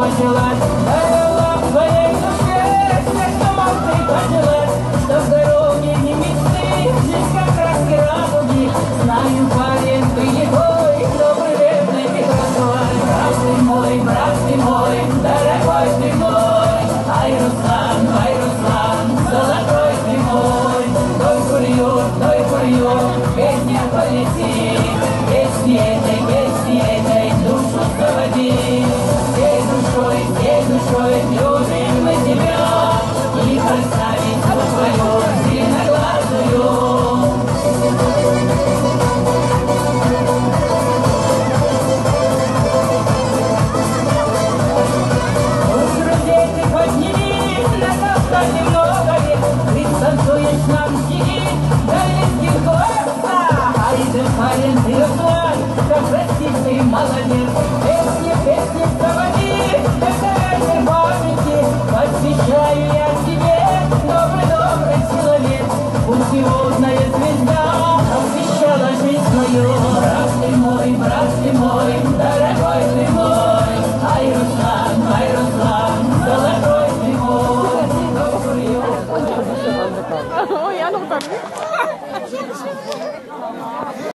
пожелать, дарила твоей душе все, что мог ты пожелать, что здоровье не мечты, жизнь как краски радуги. Знаю, парень, ты его, и добрый верный Михаил. Брат ты мой, дорогой ты мой, ай, Руслан, золотой ты мой. Той курьер, песня полетит, песни этой душу заводи. Всей душой любим мы тебя, и красавицу твою зеленоглазую. Немного лет, ты танцуешь нам стихи, да легких глаза, ай, ты парень, ты